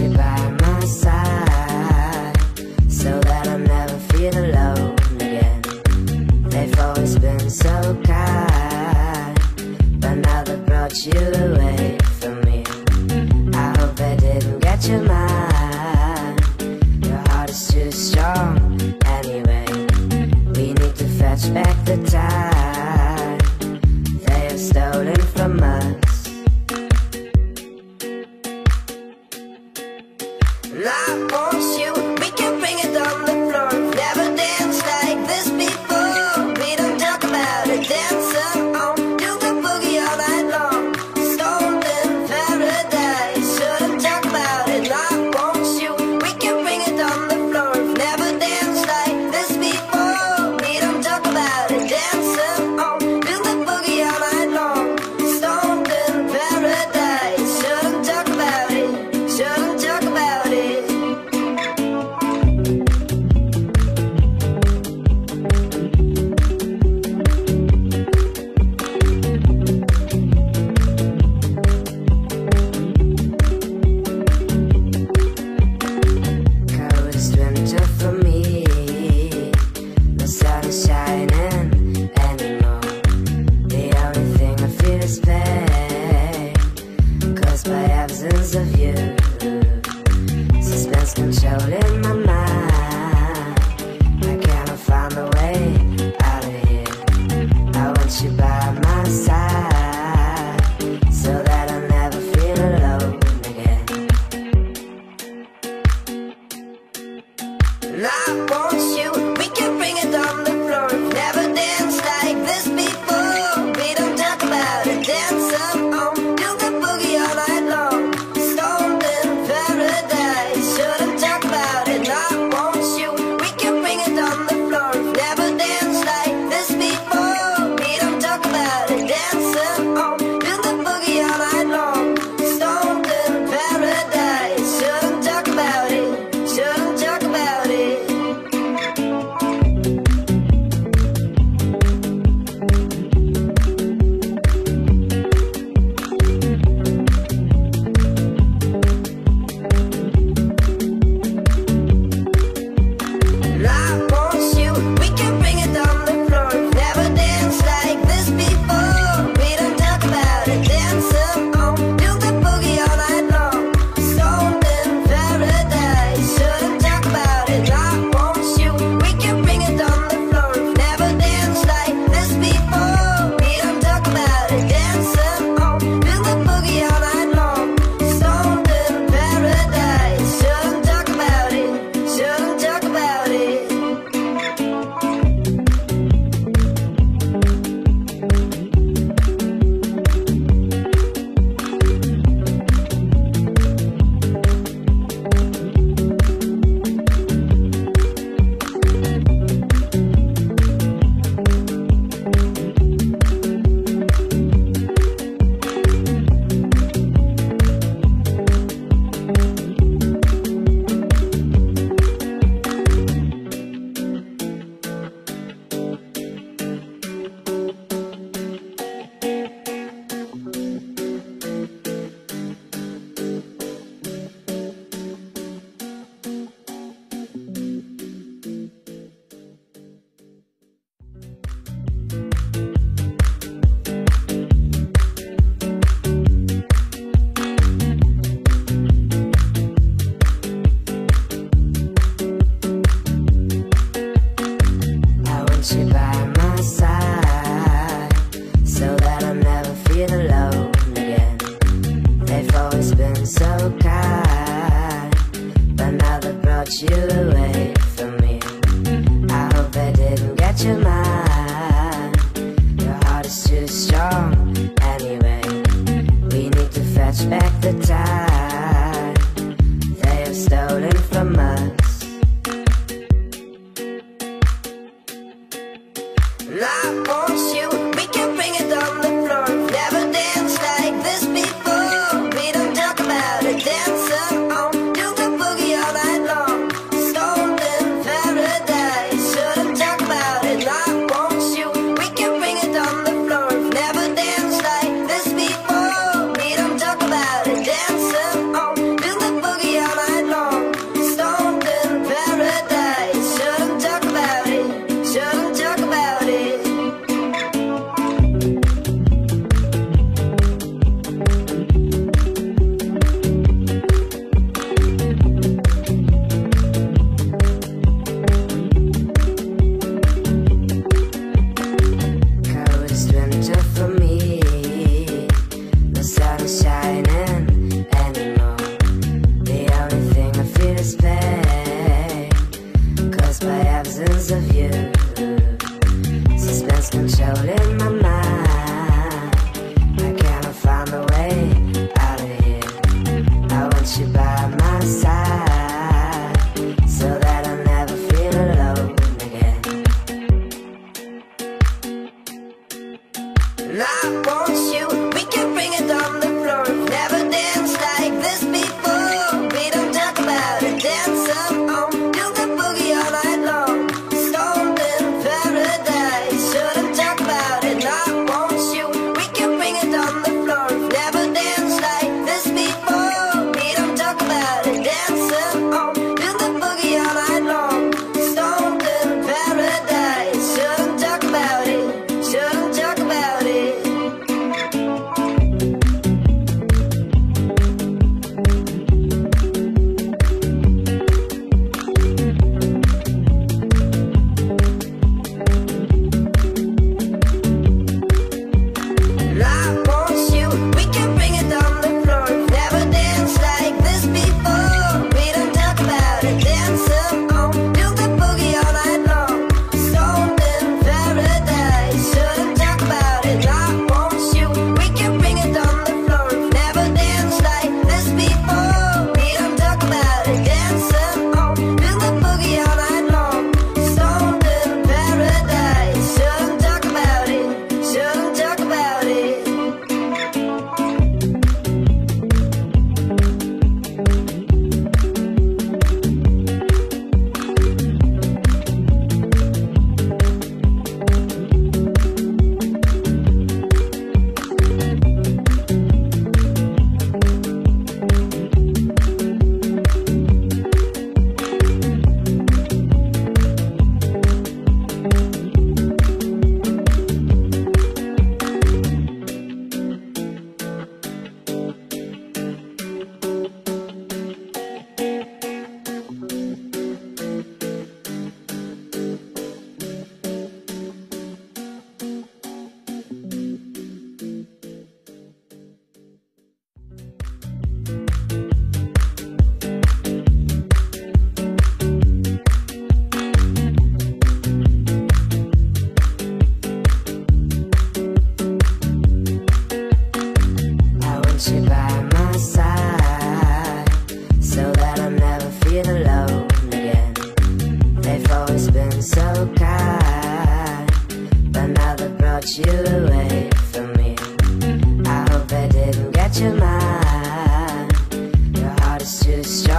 you by my side, so that I never feel alone again. They've always been so kind, but now they brought you away from me. I hope they didn't get your mind. Your heart is too strong anyway. We need to fetch back the time they have stolen from us. And I want you, we can bring it on the floor. Never danced like this before. We don't talk about it, dance on, do the boogie all night long. Stoned in paradise, shouldn't talk about it. And I want you, we can bring it on the floor. Never danced like this before. We don't talk about it, dance on, do the boogie all night long. Stoned in paradise, shouldn't talk about it, shouldn't talk about it. Coldest winter for me, the sun is shining anymore. The only thing I feel is pain, caused by absence of you. Suspense controlling my mind, I cannot find a way out of here. I want you by my side, so that I never feel alone again. And I want you, we can bring it on the floor. Never danced like this before. We don't talk about it, dance on, do the boogie all night long. Stoned in paradise, shouldn't talk about it. And I want you, we can bring it on the floor. Never danced like this before. We don't talk about it, dance on, do the boogie all night long. Stoned in paradise, shouldn't talk about it, shouldn't talk about it.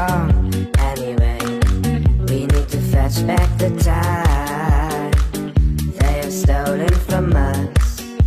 strong. Anyway, we need to fetch back the time they have stolen from us.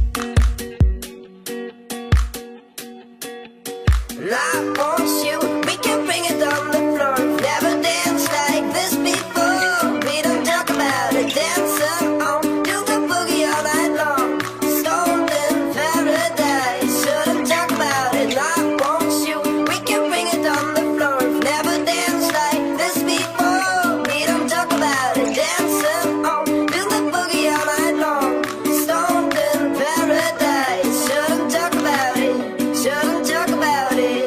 And I want you, we can bring it on the floor. Never danced like this before. We don't talk about it, dancing on, do the boogie all night long. Stolen paradise, shouldn't talk about it. And I want you, we can bring it on the floor. Never danced like this before. We don't talk about it, dancing on, do the boogie all night long. Stolen paradise, shouldn't talk about it, shouldn't talk about it.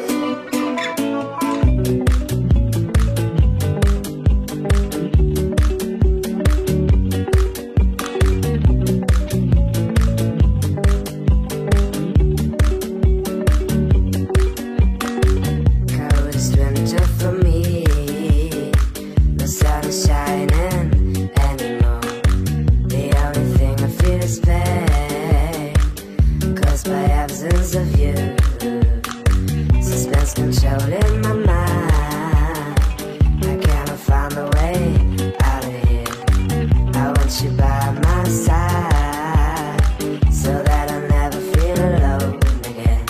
Coldest winter for me, the sun is shining anymore. The only thing I feel is pain, caused by absence of you. Suspense controlling my mind, I cannot find a way out of here. I want you by my side, so that I never feel alone again.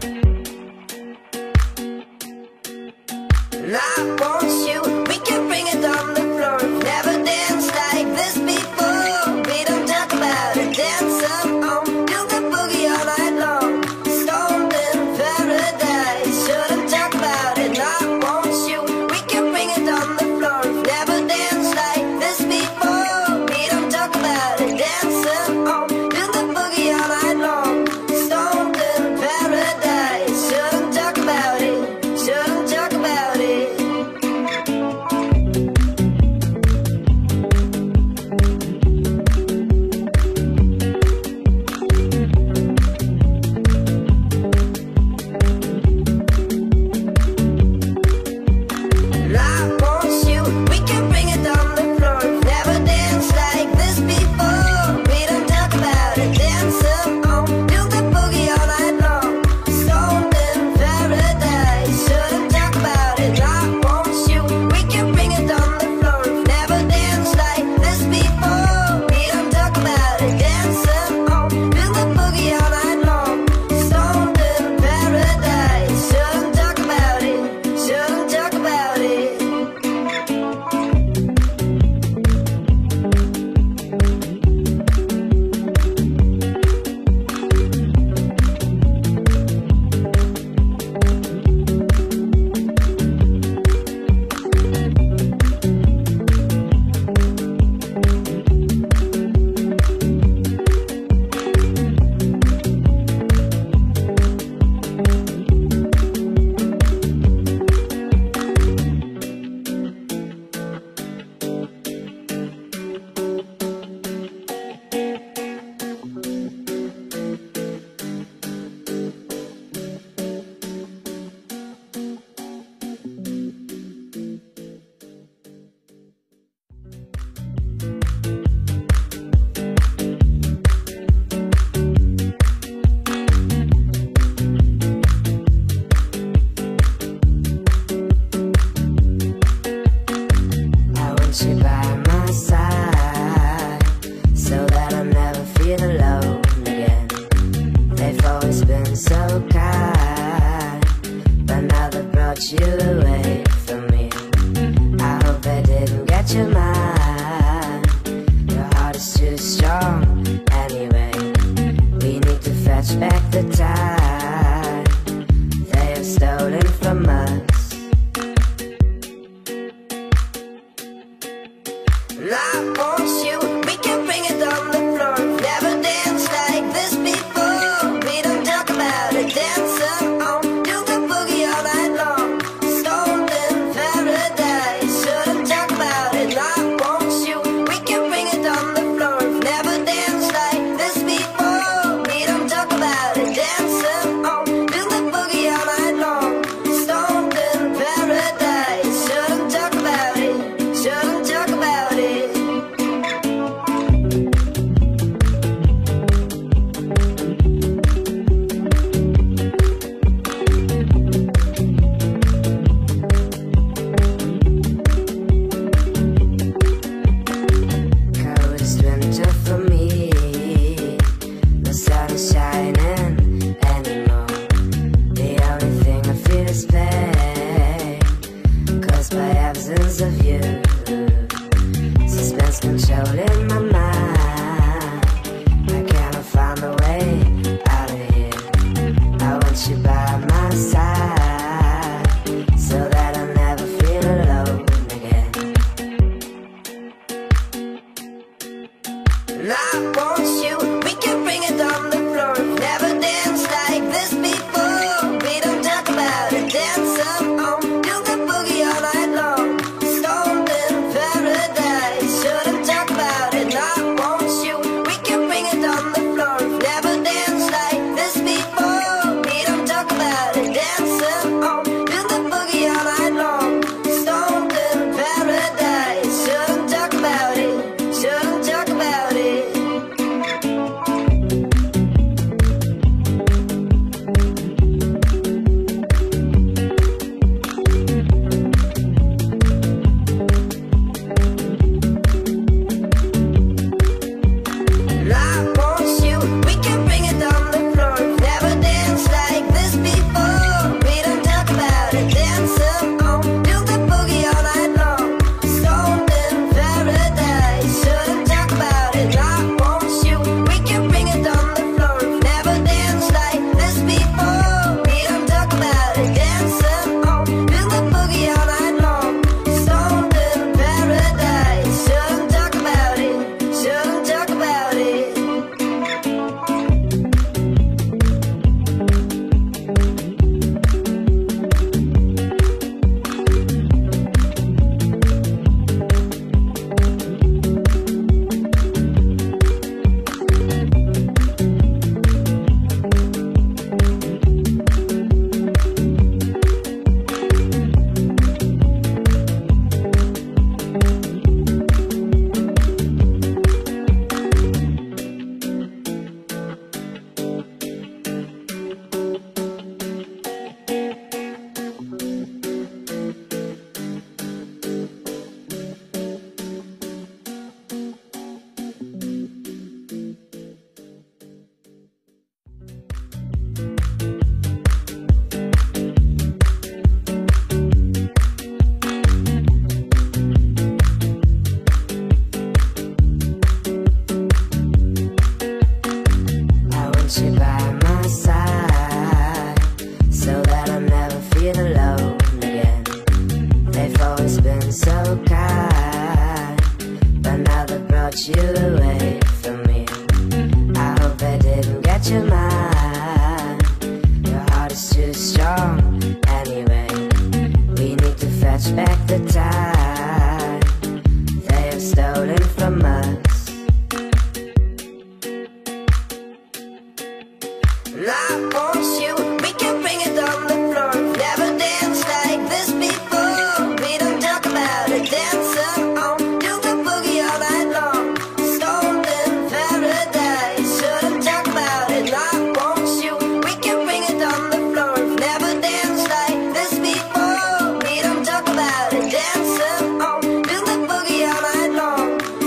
And I want you, we can bring it on the floor. Never danced like this before. We don't talk about it, dancing on, do the boogie all night long. Stolen paradise, shouldn't talk about it. And I want you, we can bring it on the floor. Never danced like this before. We don't talk about it, dancing on, do the boogie all night long. Stolen paradise, shouldn't talk about it, shouldn't talk about it. And I want you, we can bring it on the floor. Never danced like this before. We don't talk about it, dancing on, do the boogie all night long. Stolen paradise, shouldn't talk about it. And I want you, we can bring it on the floor. Never danced like this before. We don't talk about it, dancing on, do the boogie all night long. Stolen paradise, shouldn't talk about it, shouldn't talk about it. I want you by my side, so that I never feel alone again. They've always been so kind, but now they brought you away from me. I hope they didn't get your mind. Your heart is too strong. Anyway, we need to fetch back the time they have stolen from us. And I want you, we can bring it on the floor. Never danced like this before. We don't talk about it, dancing on, do the boogie all night long. Stolen paradise, shouldn't talk about it. And I want you, we can bring it on the floor. Never danced like this before. We don't talk about it, dancing on, do the boogie all night long. Stolen paradise, shouldn't talk about it, shouldn't talk about it. the absence of you. Suspense controlling my mind. I cannot find a way out of here. I want you by my side, so that I never feel alone again. And I want you, we can bring it on the floor. Never danced like this before. We don't talk about it, dance on, do the boogie all night long. Stoned in paradise, shouldn't talk about it. And I want you, we can bring it on the floor. Never danced like this before. We don't talk about it, dance on, do the boogie all night long. Stoned in paradise, shouldn't talk about it, shouldn't talk about it. And I want you, we can bring it on the floor. Never danced like this before. We don't talk about it, dance on, do the boogie all night long. Stoned in paradise, shouldn't talk about it. And I want you, we can bring it on the floor. Never danced like this before. We don't talk about it, dance on, do the boogie all night long. Stoned in paradise, shouldn't talk about it, shouldn't talk about it. I want you by my side, so that I'll never feel alone again. They've always been so kind, but now they brought you away from me. I hope they didn't get your mind. Your heart is too strong anyway. We need to fetch back the time they have stolen from us. And I want you, we can bring it on the floor. Never danced like this before. We don't talk about it, dance on, do the boogie all night long. Stoned in paradise, shouldn't talk about it. And I want you, we can bring it on the floor. Never danced like this before. We don't talk about it, dance on, do the boogie all night long.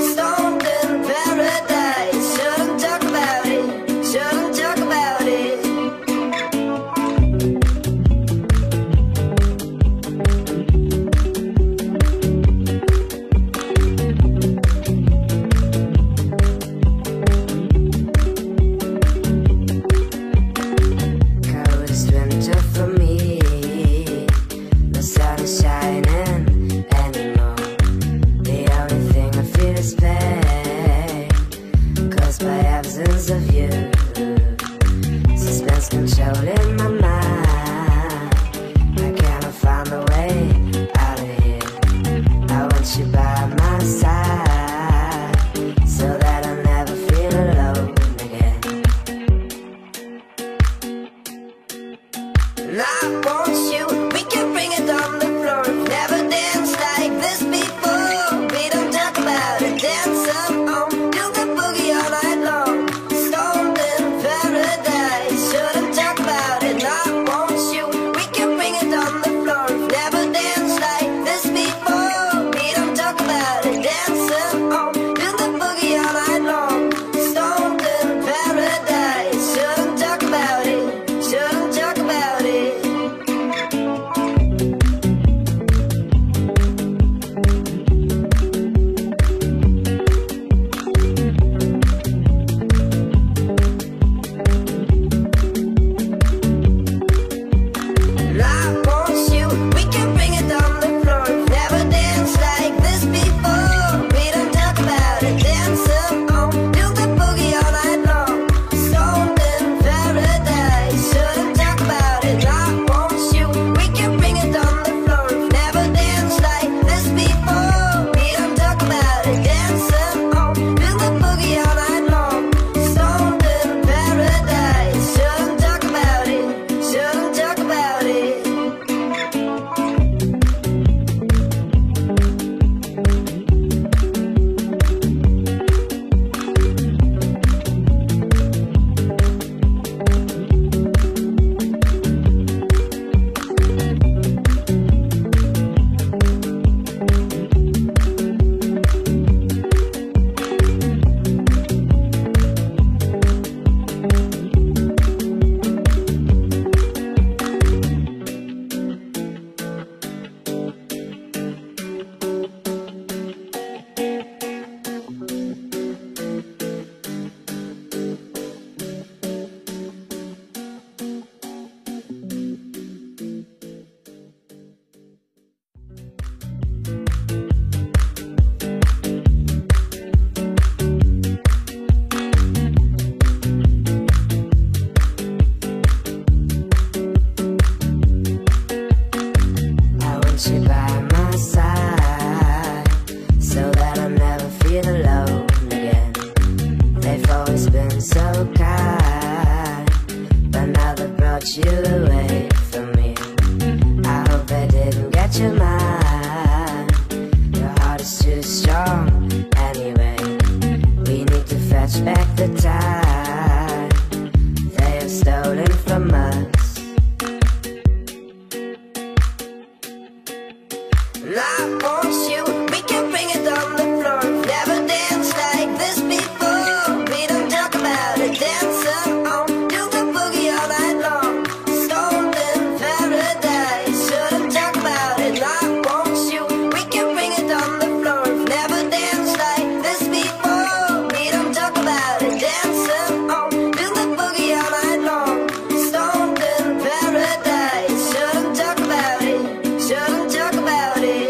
I want you, we can bring it on the floor. Never danced like this before. We don't talk about it, dancing on, do the boogie all night long. Stoned in paradise, shouldn't talk about it. I want you, we can bring it on the floor. Never danced like this before. We don't talk about it, dancing on, do the boogie all night long. Stoned in paradise, shouldn't talk about it, shouldn't talk about it.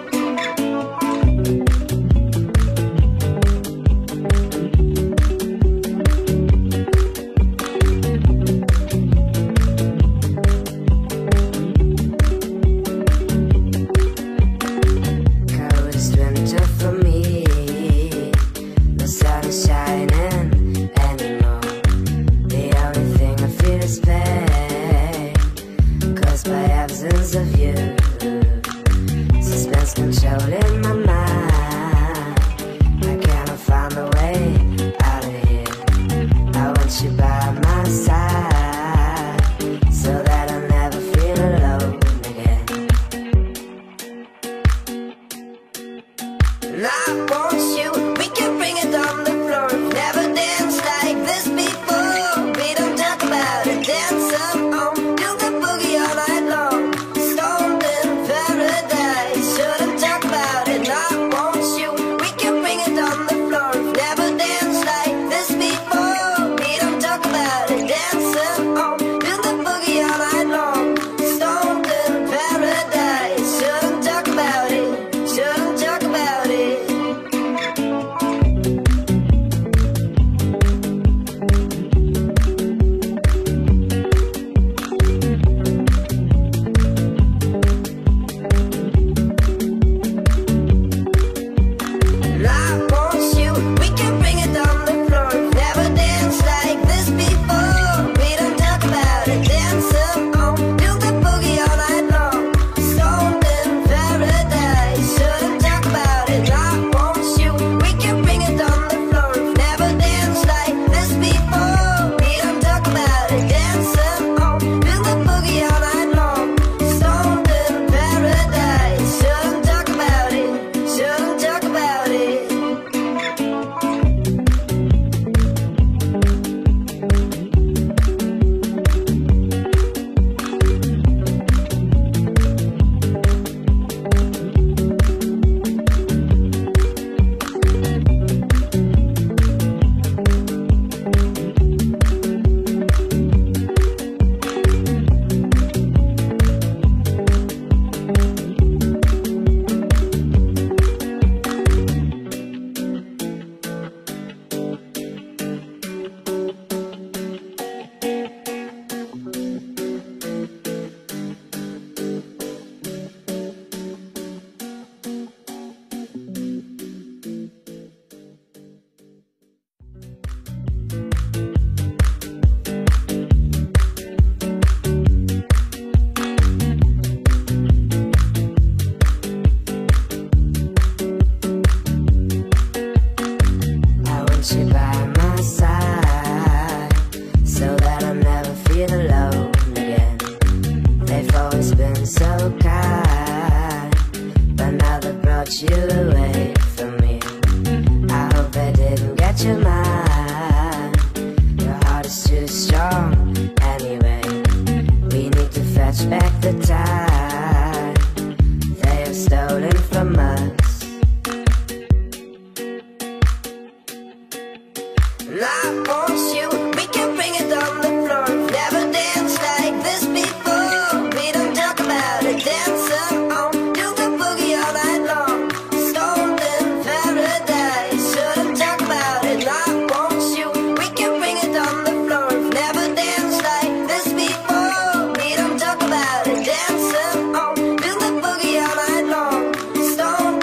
Coldest winter for me, the sun is shining anymore. The only thing I feel is pain, caused by absence of you. Suspense controlling my mind, I cannot find a way out of here. I want you by my side, so that I never feel alone again. And I want you, we can bring it on the floor. Never danced like this before. We don't talk about it, dancing on, do the boogie all night long. Stoned in paradise, shouldn't talk about it. And I want you, we can bring it on the floor. Never danced like this before. We don't talk about it, dancing on, do the boogie all night long. Stoned in paradise, shouldn't talk about it, shouldn't talk about it. And I want you, we can bring it on the floor. Never danced like this before. We don't talk about it, dancing on, do the boogie all night long. Stoned in paradise, shouldn't talk about it. I want you, we can bring it on the floor. Never danced like this before. We don't talk about it, dancing on, do the boogie all night long. Stoned in paradise, shouldn't talk about it, shouldn't talk about it. I want you by my side, so that I never feel alone again. They've always been so kind, but now they brought you away from me. I hope they didn't get your mind. Your heart is too strong anyway. We need to fetch back the time they have stolen from us. And I want you, we can bring it on the floor. Never danced like this before. We don't talk about it, dancing on, do the boogie all night long. Stoned in paradise, shouldn't talk about it. And I want you, we can bring it on the floor. Never danced like this before. We don't talk about it, dancing on, do the boogie all night long. Stoned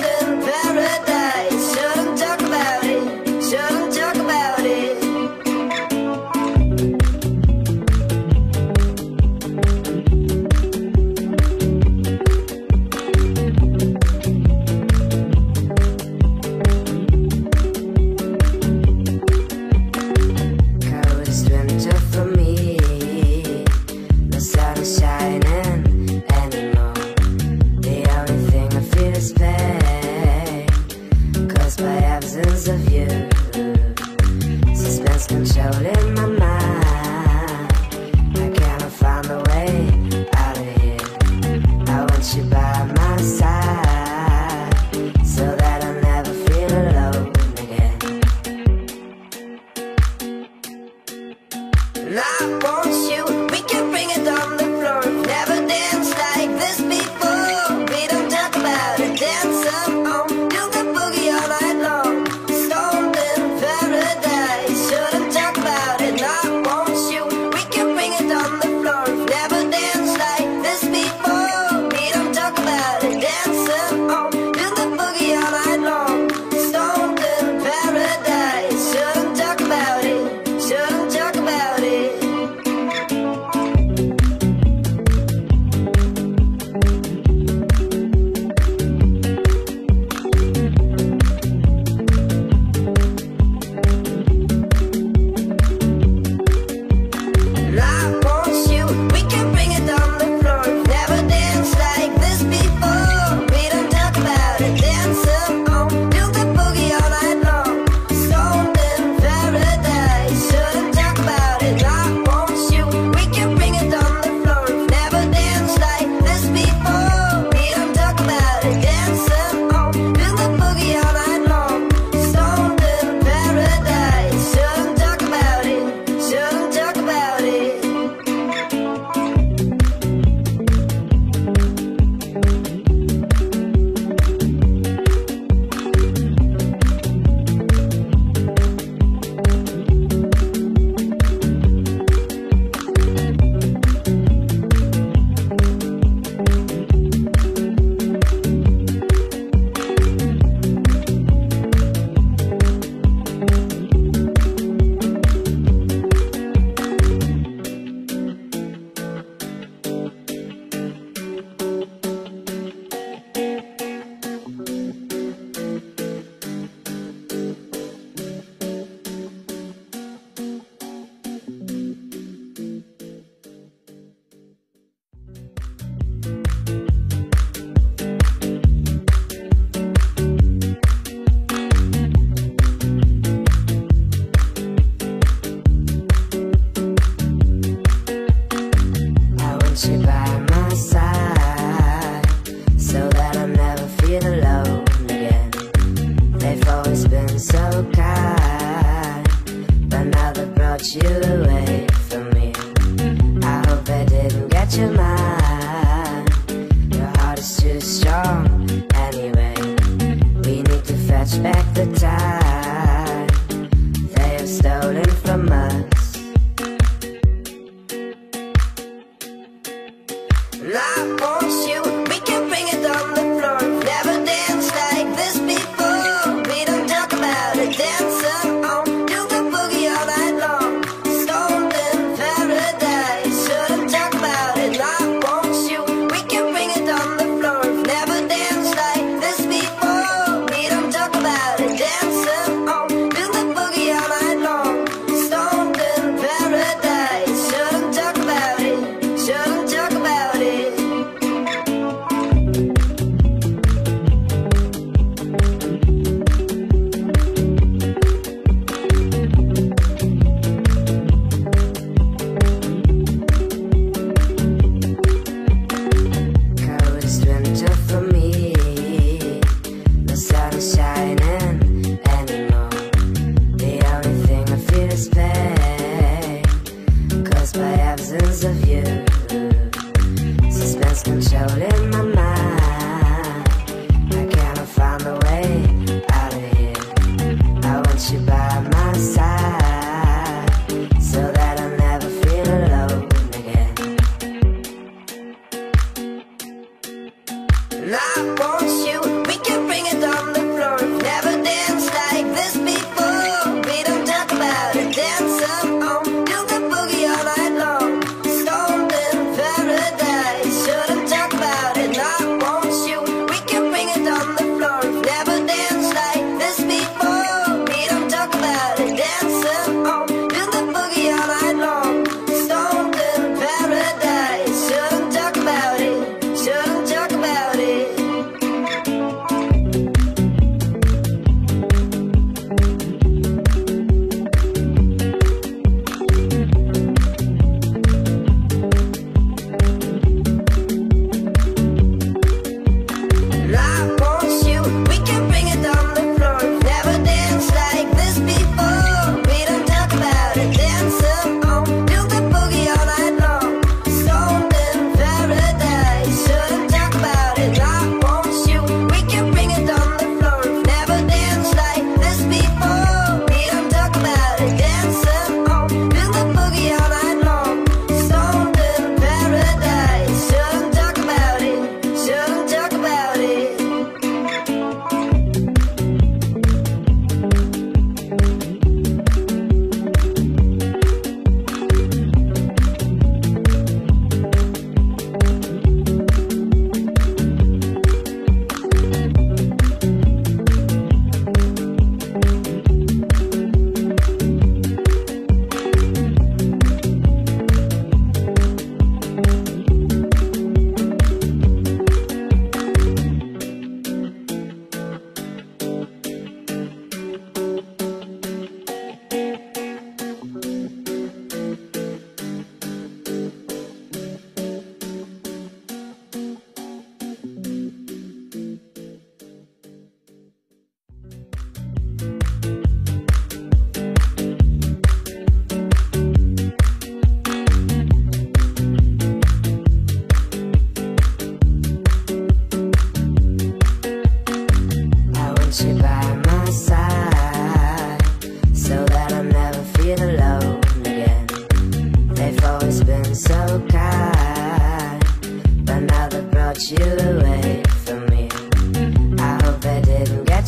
Never danced like this before. We don't talk about it, dancing.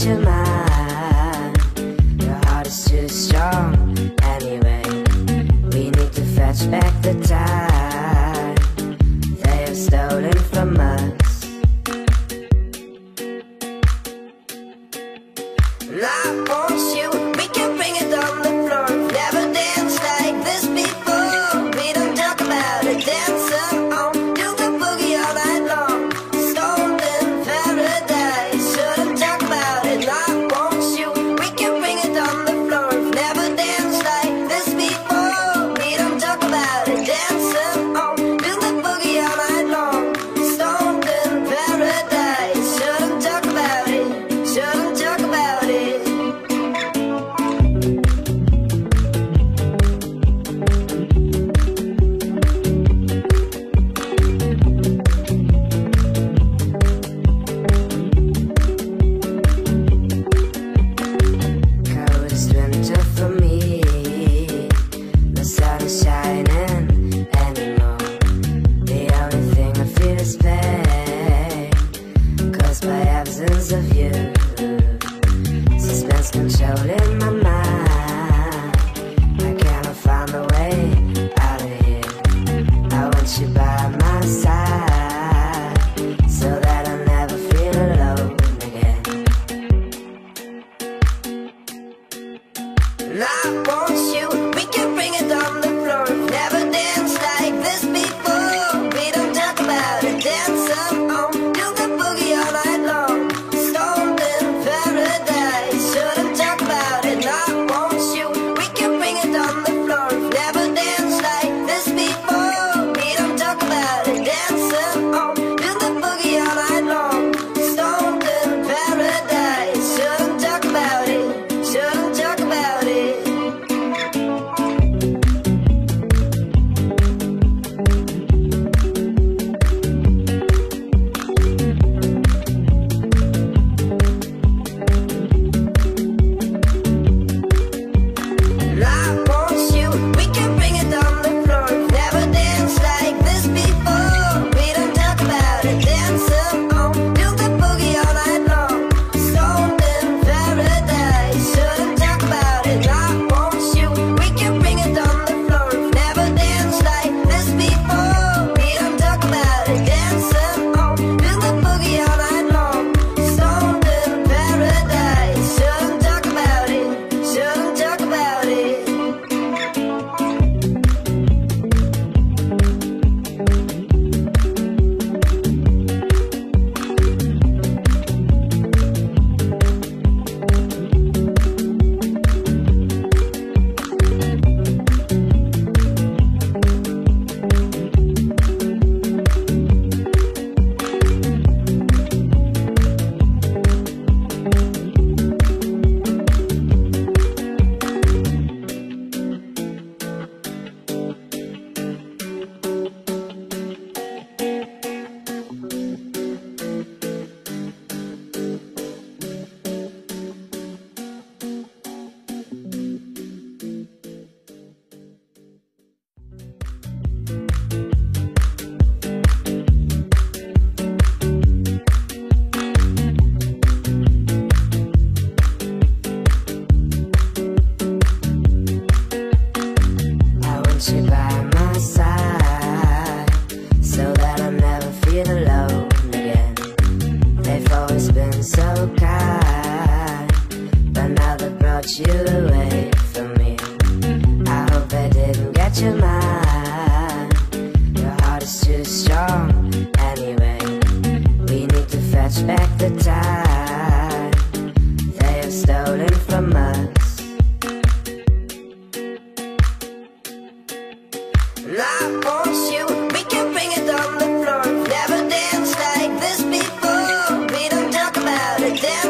your mind. Your heart is too strong. Anyway, we need to fetch back the time they have stolen from us. And I want you, we can bring it on the floor. Never danced like this before. We don't talk about it, dance on, do the boogie all night long. Stolen paradise, shouldn't talk about it. And I want you, we can bring it on the floor. Never danced like this before. We don't talk about it, dance on, do the boogie all night long. Stolen paradise, shouldn't talk about it, shouldn't talk about it. Coldest winter for me, the sun is shining anymore. The only thing I feel is pain, caused by absence of you. Suspense controlling my mind, I cannot find a way out of here. I want you by my side, so that I never feel alone again. And I want you, we can bring it on the floor. Never danced like this before. We don't talk about it, dance on, do the boogie all night long. Stolen paradise, shouldn't talk about it. And I want you, we can bring it on the floor. Never danced like this before. We don't talk about it, dance on, do the boogie all night long. Stolen paradise, shouldn't talk about it, shouldn't talk about it. And I want you, we can bring it on the floor. Never danced like this before. We don't talk about it, dance on, do the boogie all night long. Stolen paradise, shouldn't talk about it. And I want you, we can bring it on the floor. Never danced like this before. We don't talk about it, dance on, do the boogie all night long. Stolen paradise, shouldn't talk about it, shouldn't talk about it. I want you by my side, so that I'll never feel alone again. They've always been so kind, but now they brought you away from me. I hope they didn't get your mind. Your heart is too strong. Anyway, we need to fetch back the time they have stolen from us. And I want you, we can bring it on the floor. Never danced like this before. We don't talk about it, dance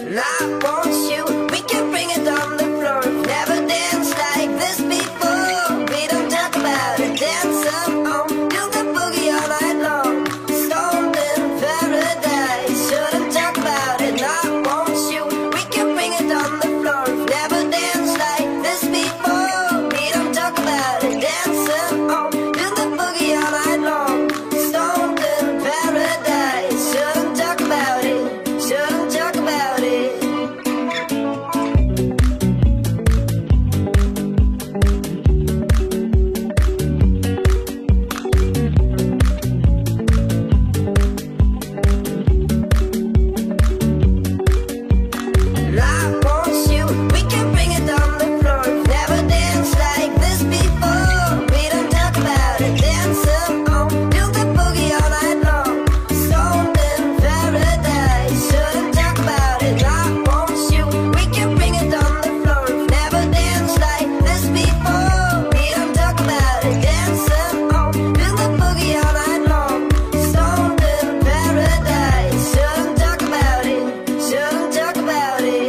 And I want you, we can bring it on the floor. Never danced like this before. We don't talk about it, dance on, do the boogie all night long. Stoned in paradise, shouldn't talk about it. And I want you, we can bring it on the floor. Never danced like this before. We don't talk about it, dance on, do the boogie all night long. Stoned in paradise, shouldn't talk about it, shouldn't talk about it. And I want you, we can bring it on the floor. Never danced like this before. We don't talk about it, dance on, do the boogie all night long. Stoned in paradise, shouldn't talk about it. And I want you, we can bring it on the floor. Never danced like this before. We don't talk about it, dance on, do the boogie all night long. Stoned in paradise, shouldn't talk about it, shouldn't talk about it.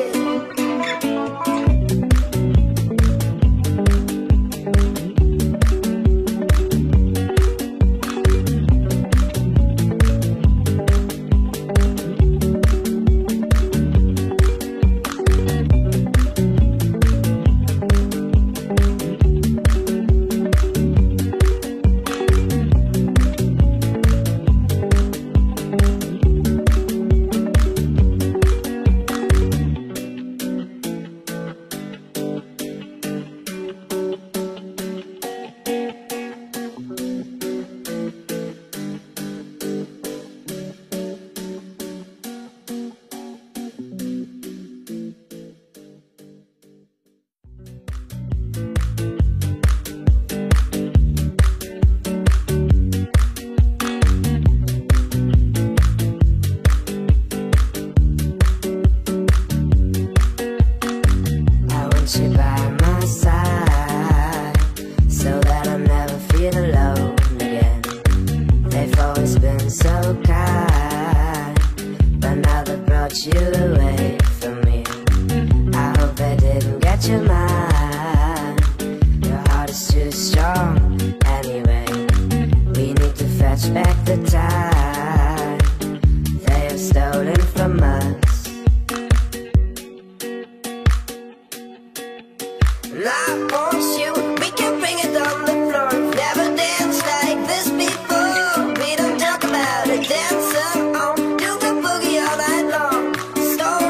I want you by my side, so that I'll never feel alone again. They've always been so kind, but now they brought you away from me. I hope they didn't get your mind. Your heart is too strong anyway. We need to fetch back the time they have stolen from us. And I want you, we can bring it on the floor. Never danced like this before. We don't talk about it, dance on, do the boogie all night long.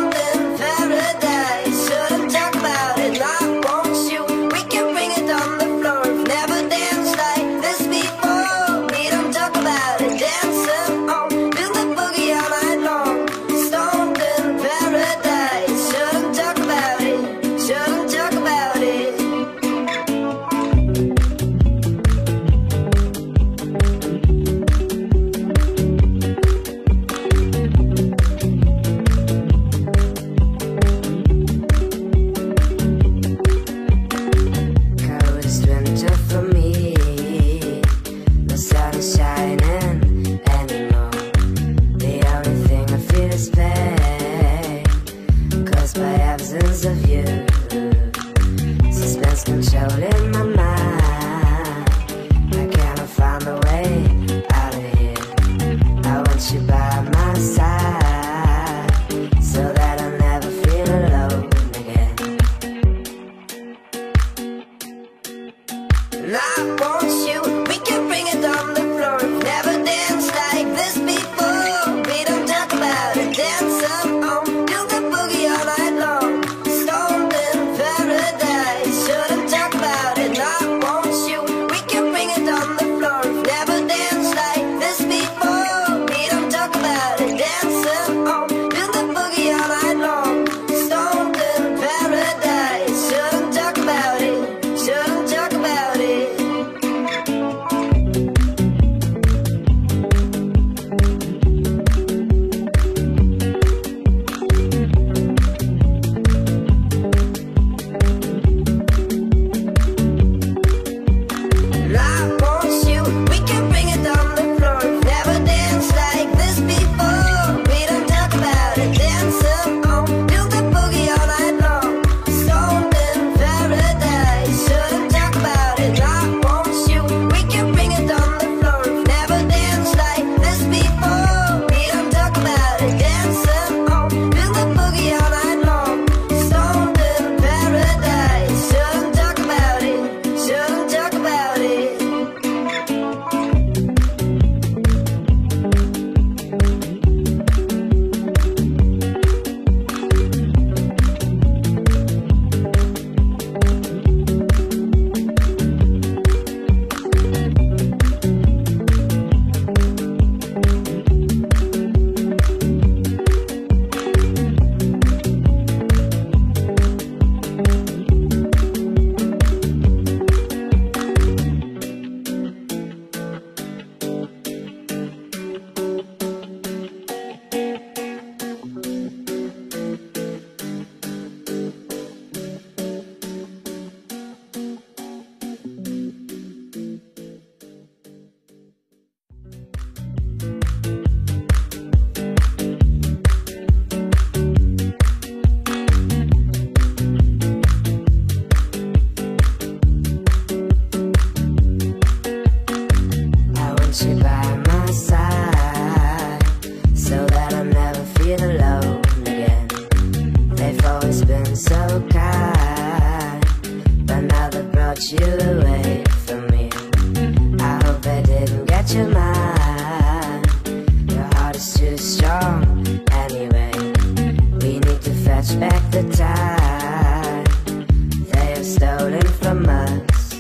fetch back the time they have stolen from us.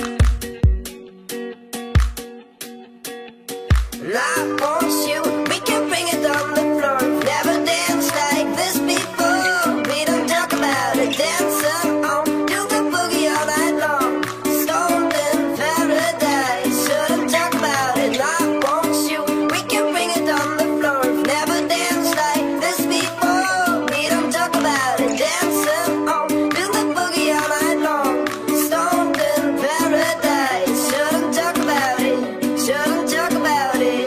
And I want you, we can bring it on the floor. Never danced like this before. We don't talk about it, dance on, do the boogie all night long. Stoned in paradise, shouldn't talk about it. And I want you, we can bring it on the floor. Never danced like this before. We don't talk about it, dance on, do the boogie all night long. Stoned in paradise, shouldn't talk about it, shouldn't talk about it.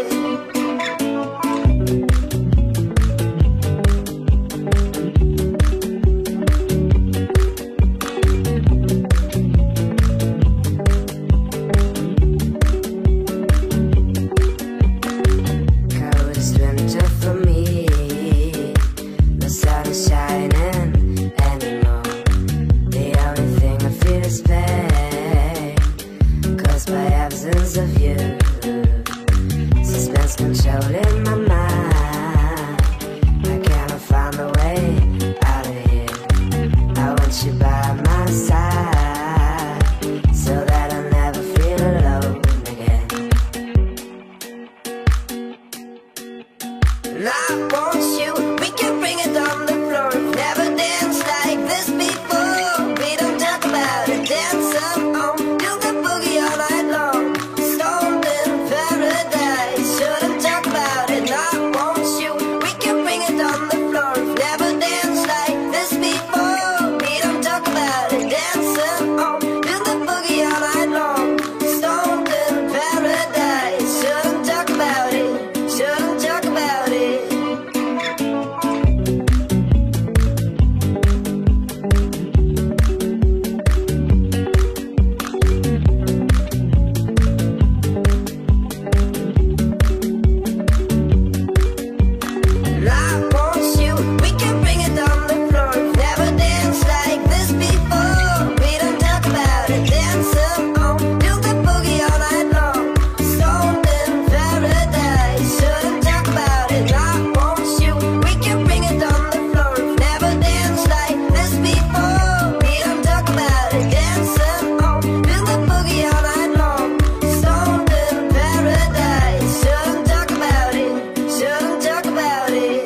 Coldest winter for me, the sun is shining anymore. The only thing I feel is pain, caused by absence of you. Suspense controlling my mind, I cannot find a way out of here. I want you by my side, so that I never feel alone again. And I want you, we can bring it on the floor. Never danced like this before. We don't talk about it, dance on, do the boogie all night long. Stoned in paradise, shouldn't talk about it. And I want you, we can bring it on the floor. Never danced like this before. We don't talk about it, dance on, do the boogie all night long. Stoned in paradise, shouldn't talk about it, shouldn't talk about it. And I want you, we can bring it on the floor. Never danced like this before. We don't talk about it, dance on, do the boogie all night long. Stoned in paradise, shouldn't talk about it. And I want you, we can bring it on the floor. Never danced like this before. We don't talk about it, dance on, do the boogie all night long. Stoned in paradise, shouldn't talk about it, shouldn't talk about it.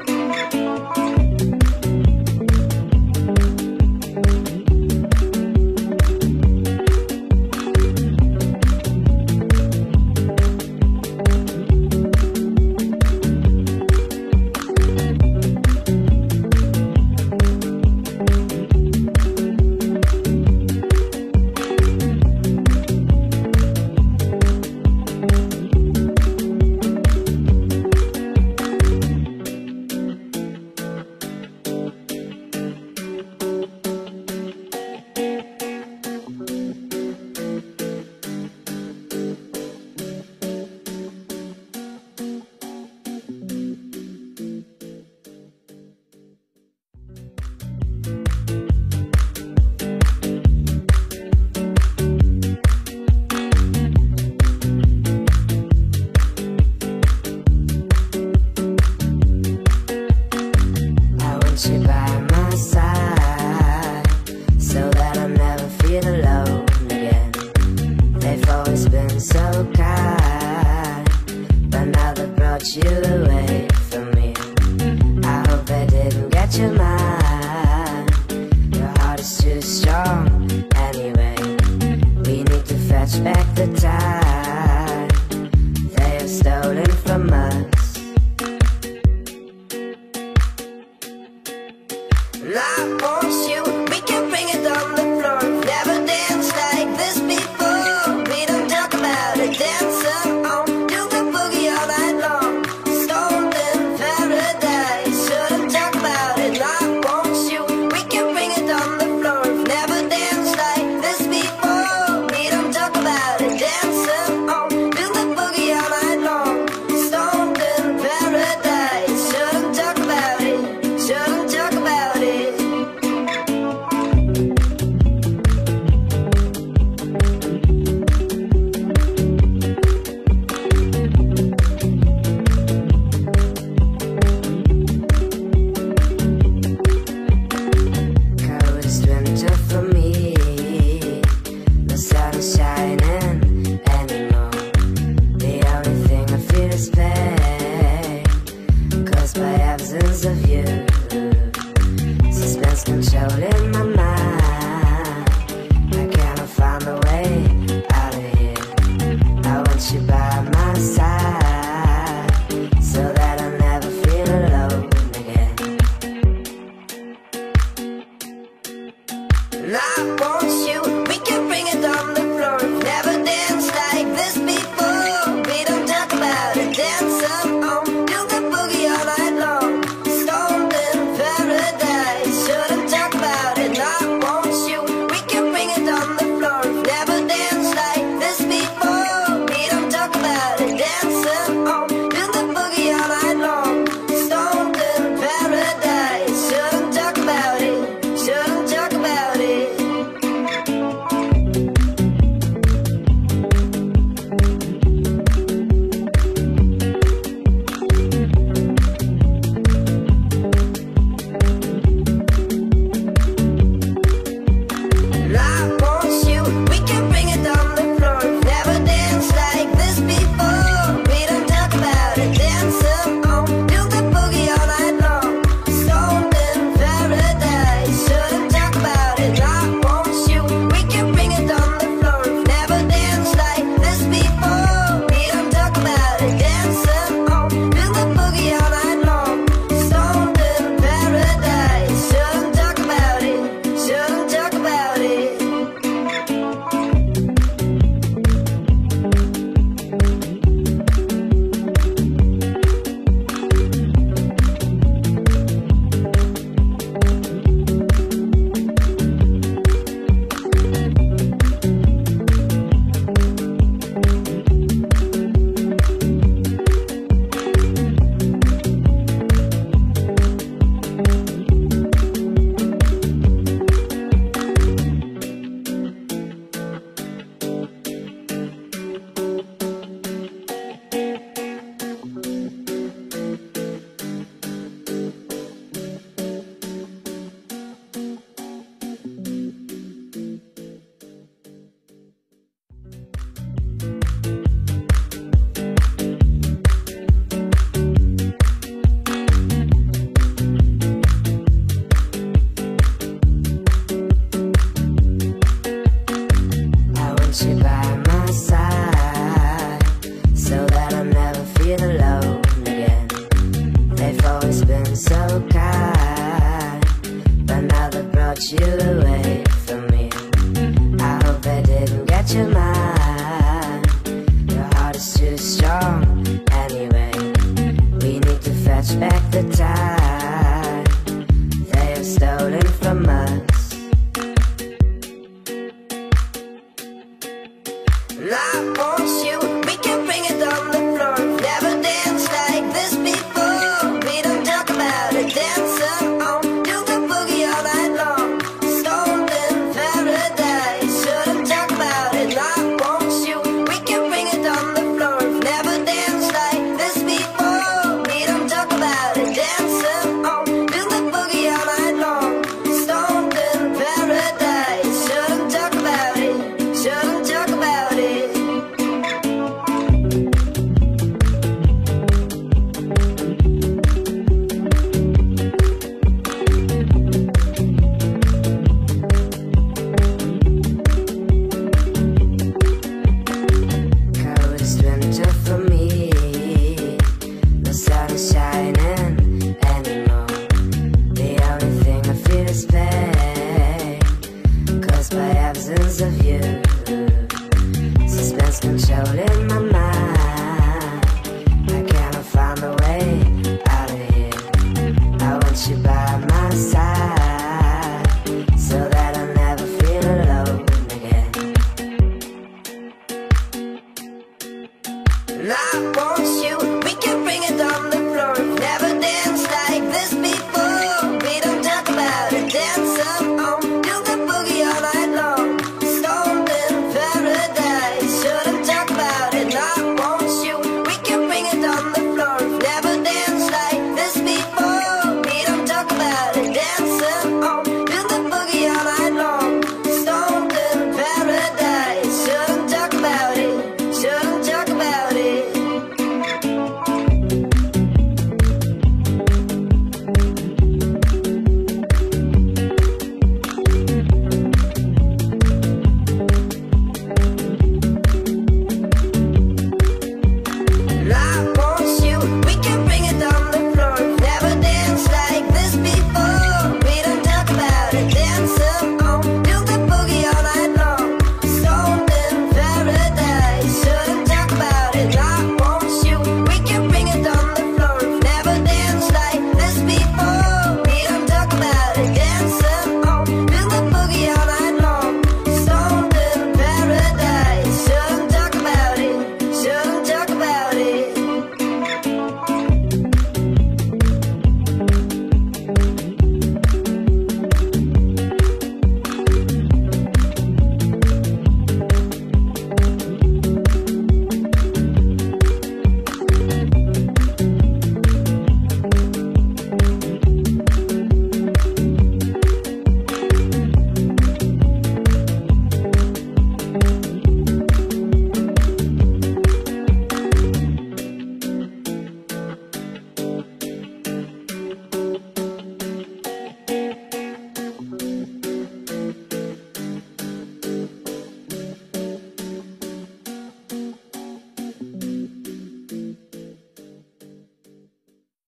I want you by my side, so that I never feel alone again. They've always been so kind, but now they brought you away from me. I hope they didn't get your mind. Your heart is too strong anyway. We need to fetch back the time they have stolen from us. And I want you, we can bring it on the floor. Never danced like this before. We don't talk about it, dance on, do the boogie all night long. Stoned in paradise, shouldn't talk about it. And I want you, we can bring it on the floor. Never danced like this before. We don't talk about it, dance on, do the boogie all night long. Stoned in paradise, shouldn't talk about it, shouldn't talk about it. And I want